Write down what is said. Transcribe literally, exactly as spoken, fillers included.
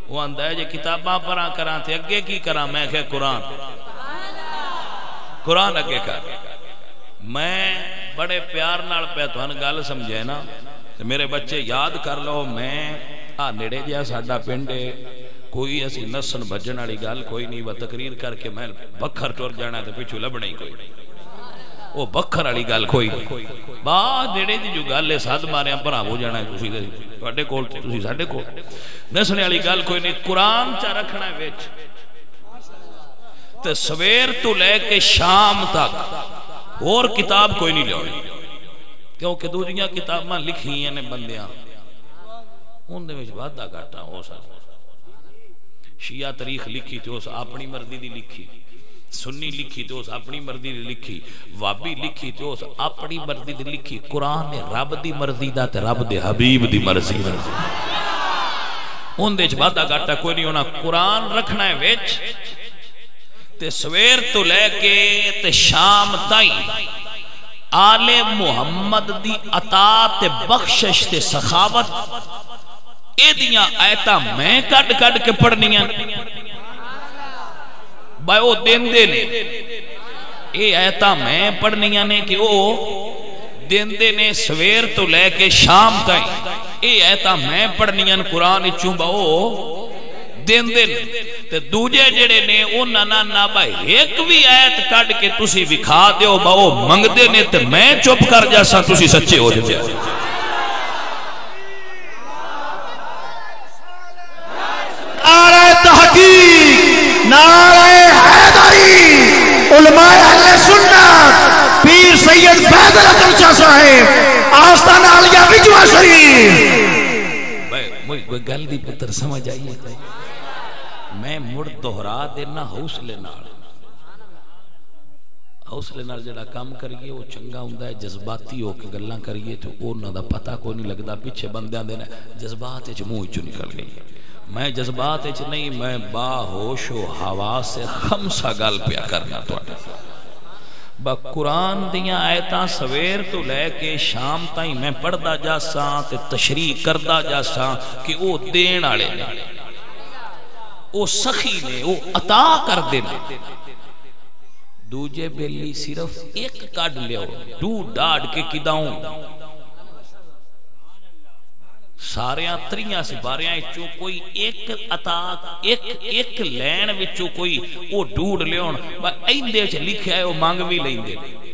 وہ آندا ہے جے کتاباں پڑھاں کراں تے اگے کی کراں میں کہ قرآن قرآن اگے کر میں بڑے پیار نال پہ تھن گل سمجھے نا میرے بچے یاد کر لو میں آ نیڑے جا ساڈا پنڈ کوئی اسی نسن بھجن والی گل کوئی نہیں وہ تقریر کر کے میں بکھر ٹر جانا تے پیچھے لبنا ہی کوئی نہیں وہ بکھر والی گل کوئی نہیں با نیڑے دی جو گل ہے سد ماریا بھرا ہو جانا ہے تسی تواڈے کول تسی ساڈے کول نسنے والی گل کوئی نہیں قرآن چا رکھنا ہے وچ تے سویر تو لے کے شام تک اور کتاب کوئی نہیں لیاونی کیونکہ دوجیاں کتاباں لکھی ہیں نے بندیاں ان دے وچ وعدہ گھاٹا ہو سکتا شیعہ تاریخ لکھی تے اس اپنی مرضی دی لکھی سنی لکھی تے اس اپنی مرضی دی لکھی وابی لکھی تے اس اپنی مرضی دی لکھی قرآن رب دی مرضی دا تے رب دے حبیب دی مرضی ان دے وچ وعدہ گھاٹا کوئی نہیں ہونا قرآن رکھنا ہے وچ تے سویر تو لے کے تے شام تائیں آل محمد دی عطا تے بخشش تے سخاوت اے دیاں آیتاں میں کڈ کڈ کے پڑھنیاں بھائی او دین دے نے اے آیتاں میں پڑھنیاں نے کہ او دین دے نے سویر تو لے کے شام تائیں اے آیتاں میں پڑھنیاں قرآن چوں با او دین دے تے دوجے جڑے نے انہاں نہ نہ بھائی ایک بھی آیت کڈ کے تسی وکھا دیو با او منگ دے نے تے میں چپ کر جاسا تسی سچے ہو جاتے نعرہ تحقیق نعرہ حیدری علماء اہل سنت پیر سید فیض الحسن شاہ صاحب آستانہ عالیہ وجوہ شریف بھائی کوئی گل دی پتر سمجھ آئیے میں مڑ دہرا دینا حوصلے نال حوصلے نال جڑا کام کریے وہ چنگا ہوندا ہے جذباتی ہو کے گلاں کریے تو انہاں دا پتہ کوئی نہیں لگدا پیچھے بندیاں دے جذبات وچ منہ وچوں نکل گئی میں جذبات وچ نہیں میں با ہوش و حواس سے خمسہ گل پیا کرنا تواڈے با قرآن دیاں آیتاں سویر تو لے کے شام تائیں میں پڑھدا جاساں تے تشریح کردا جاساں کہ او دین والے نے او سخی نے او عطا کر دے نے دوجے بیلی صرف ایک کڈ لیو ڈو ڈاڈ کے کداؤں ساریاں تریاں سپاریاں چو کوئی ایک عطا ایک ایک لین وچوں کوئی او ڈوڑ لیون با ایندے وچ لکھیا ہے او مانگ بھی لیندے